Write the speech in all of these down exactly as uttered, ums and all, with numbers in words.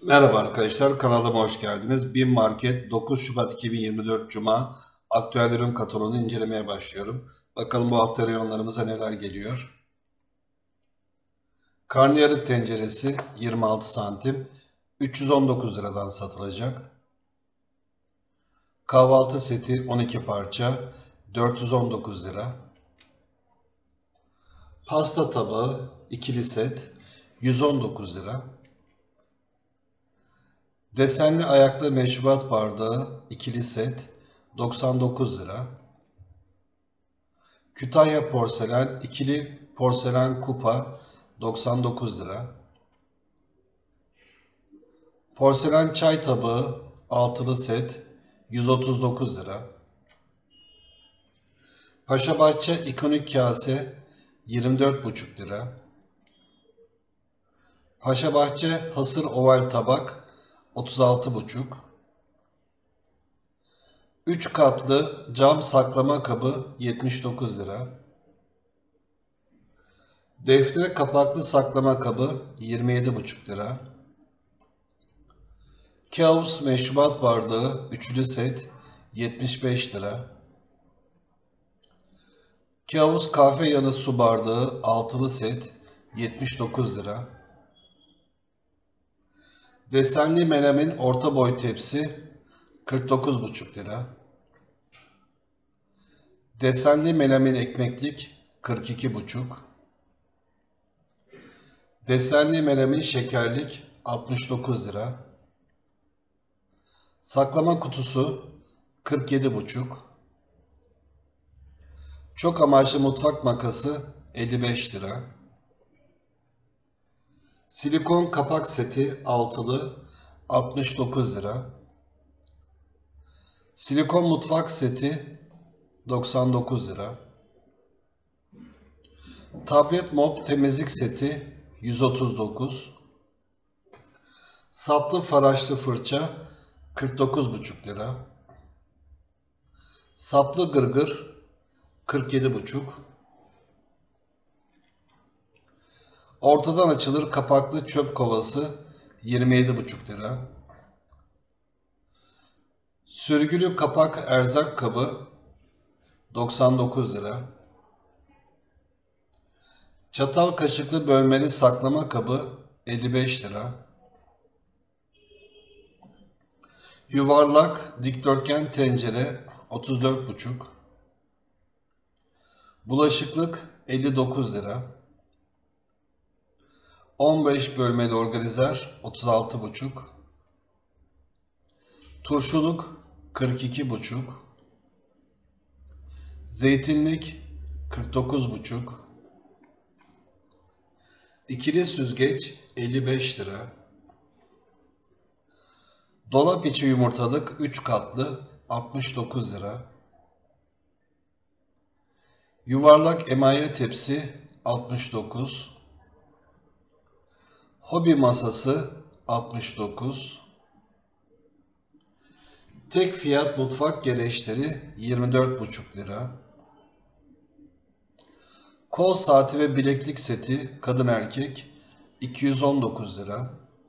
Merhaba arkadaşlar, kanalıma hoş geldiniz. BİM Market dokuz Şubat iki bin yirmi dört Cuma aktüel ürün kataloğunu incelemeye başlıyorum. Bakalım bu hafta reyonlarımıza neler geliyor. Karnıyarık tenceresi yirmi altı santim üç yüz on dokuz liradan satılacak. Kahvaltı seti on iki parça dört yüz on dokuz lira. Pasta tabağı ikili set yüz on dokuz lira. Desenli ayaklı meşrubat bardağı ikili set doksan dokuz lira. Kütahya porselen ikili porselen kupa doksan dokuz lira. Porselen çay tabağı altılı set yüz otuz dokuz lira. Paşabahçe ikonik kase yirmi dört buçuk lira. Paşabahçe hasır oval tabak otuz altı buçuk. üç katlı cam saklama kabı yetmiş dokuz lira. Defne kapaklı saklama kabı yirmi yedi buçuk lira. Kavus meşrubat bardağı üçlü set yetmiş beş lira. Kavus kahve yanı su bardağı altılı set yetmiş dokuz lira. Desenli menemen orta boy tepsi kırk dokuz buçuk lira. Desenli menemen ekmeklik kırk iki buçuk. Desenli menemen şekerlik altmış dokuz lira. Saklama kutusu kırk yedi buçuk. Çok amaçlı mutfak makası elli beş lira. Silikon kapak seti altılı altmış dokuz lira. Silikon mutfak seti doksan dokuz lira. Tablet mop temizlik seti yüz otuz dokuz. Saplı faraşlı fırça kırk dokuz buçuk lira. Saplı gırgır kırk yedi buçuk. Ortadan açılır kapaklı çöp kovası yirmi yedi buçuk lira. Sürgülü kapak erzak kabı doksan dokuz lira. Çatal kaşıklı bölmeli saklama kabı elli beş lira. Yuvarlak dikdörtgen tencere otuz dört buçuk. Bulaşıklık elli dokuz lira. on beş bölmeli organizer otuz altı buçuk. Turşuluk kırk iki buçuk. Zeytinlik kırk dokuz buçuk. İkili süzgeç elli beş lira. Dolap içi yumurtalık üç katlı altmış dokuz lira. Yuvarlak emaye tepsi altmış dokuz. Hobi masası altmış dokuz. Tek fiyat mutfak gereçleri yirmi dört buçuk lira. Kol saati ve bileklik seti kadın erkek iki yüz on dokuz lira.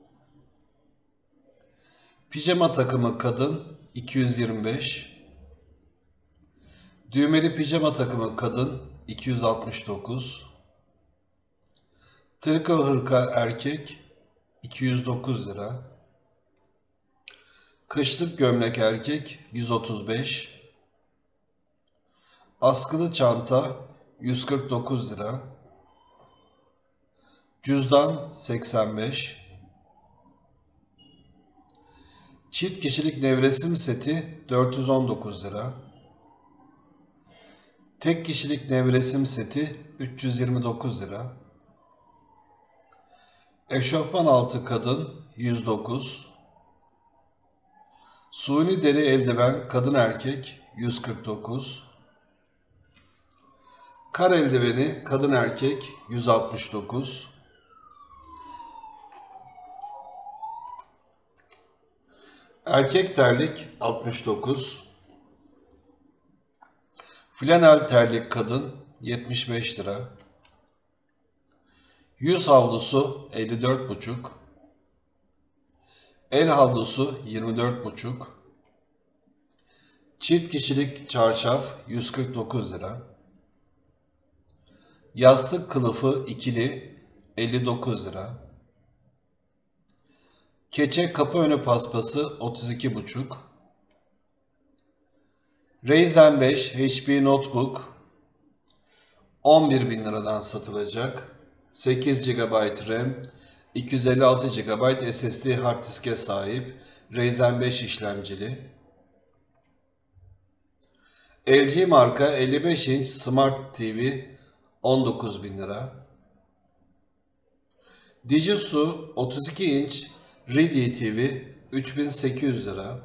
Pijama takımı kadın iki yüz yirmi beş. Düğmeli pijama takımı kadın iki yüz altmış dokuz. Triko hırka erkek iki yüz dokuz lira. Kışlık gömlek erkek yüz otuz beş. Askılı çanta yüz kırk dokuz lira. Cüzdan seksen beş. Çift kişilik nevresim seti dört yüz on dokuz lira. Tek kişilik nevresim seti üç yüz yirmi dokuz lira. Eşofman altı kadın yüz dokuz. Suni deri eldiven kadın erkek yüz kırk dokuz. Kar eldiveni kadın erkek yüz altmış dokuz. Erkek terlik altmış dokuz. Flanel terlik kadın yetmiş beş lira. Yüz havlusu elli dört buçuk. El havlusu yirmi dört buçuk. Çift kişilik çarşaf yüz kırk dokuz lira. Yastık kılıfı ikili elli dokuz lira. Keçe kapı önü paspası otuz iki buçuk. Ryzen beş H P Notebook on bir bin liradan satılacak. sekiz gigabayt RAM, iki yüz elli altı gigabayt S S D hard diske sahip, Ryzen beş işlemcili. L G marka elli beş inç Smart T V on dokuz bin lira. Digisu otuz iki inç Ready T V üç bin sekiz yüz lira.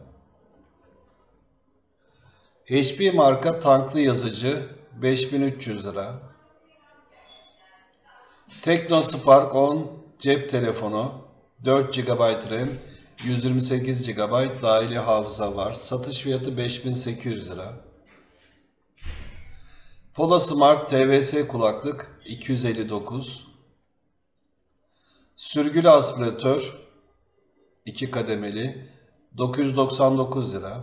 H P marka tanklı yazıcı beş bin üç yüz lira. TeknoSpark on cep telefonu dört gigabayt RAM, yüz yirmi sekiz gigabayt dahili hafıza var. Satış fiyatı beş bin sekiz yüz lira. Polasmart T V S kulaklık iki yüz elli dokuz. Sürgülü aspiratör iki kademeli dokuz yüz doksan dokuz lira.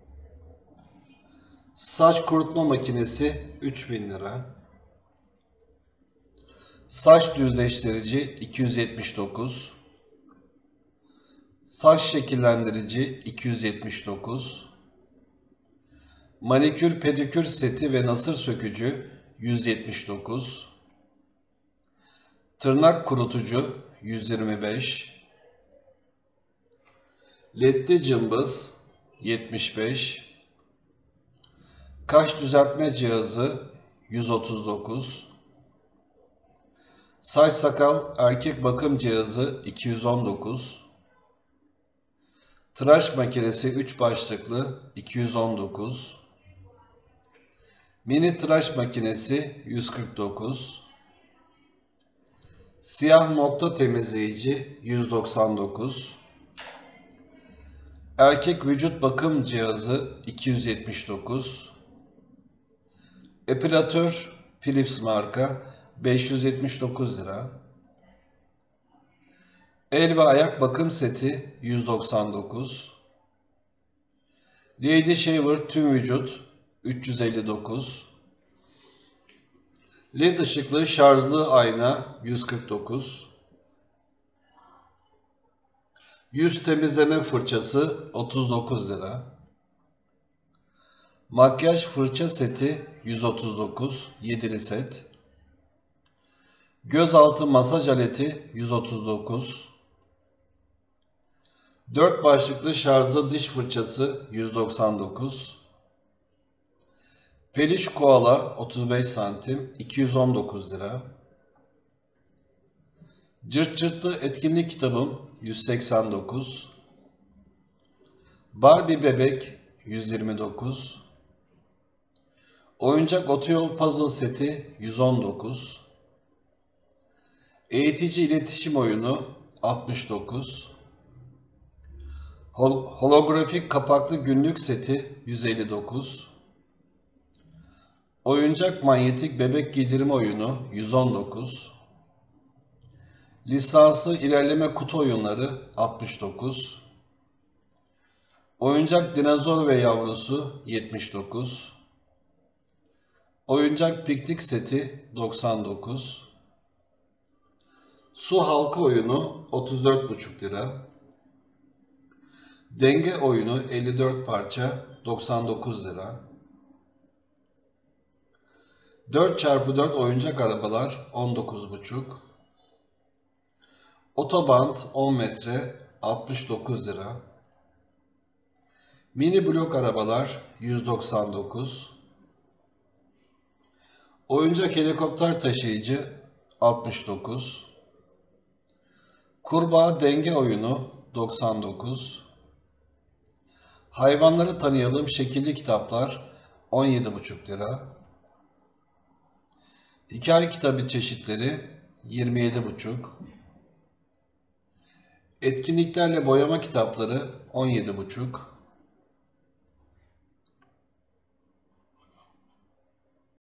Saç kurutma makinesi üç bin lira. Saç düzleştirici iki yüz yetmiş dokuz. Saç şekillendirici iki yüz yetmiş dokuz. Manikür pedikür seti ve nasır sökücü yüz yetmiş dokuz. Tırnak kurutucu yüz yirmi beş. Ledli cımbız yetmiş beş. Kaş düzeltme cihazı yüz otuz dokuz. Saç sakal erkek bakım cihazı iki yüz on dokuz. Tıraş makinesi üç başlıklı iki yüz on dokuz. Mini tıraş makinesi yüz kırk dokuz. Siyah nokta temizleyici yüz doksan dokuz. Erkek vücut bakım cihazı iki yüz yetmiş dokuz. Epilatör Philips marka beş yüz yetmiş dokuz lira. El ve ayak bakım seti yüz doksan dokuz. Lady Shaver tüm vücut üç yüz elli dokuz. L E D ışıklı şarjlı ayna yüz kırk dokuz. Yüz temizleme fırçası otuz dokuz lira. Makyaj fırça seti yüz otuz dokuz, yedili set. Gözaltı masaj aleti yüz otuz dokuz. dört başlıklı şarjlı diş fırçası yüz doksan dokuz. Peliş koala otuz beş santim iki yüz on dokuz lira. Cırt cırtlı etkinlik kitabım yüz seksen dokuz. Barbie bebek yüz yirmi dokuz. Oyuncak otoyol puzzle seti yüz on dokuz. Eğitici iletişim oyunu altmış dokuz. Hol holografik kapaklı günlük seti yüz elli dokuz. Oyuncak manyetik bebek giydirme oyunu yüz on dokuz. Lisanslı ilerleme kutu oyunları altmış dokuz. Oyuncak dinozor ve yavrusu yetmiş dokuz. Oyuncak piknik seti doksan dokuz. Su halka oyunu otuz dört buçuk lira. Denge oyunu elli dört parça doksan dokuz lira. dört çarpı dört oyuncak arabalar on dokuz buçuk. Otobant on metre altmış dokuz lira. Mini blok arabalar yüz doksan dokuz. Oyuncak helikopter taşıyıcı altmış dokuz. Kurbağa denge oyunu doksan dokuz. Hayvanları tanıyalım şekilli kitaplar on yedi buçuk lira. Hikaye kitabı çeşitleri yirmi yedi buçuk. Etkinliklerle boyama kitapları on yedi buçuk.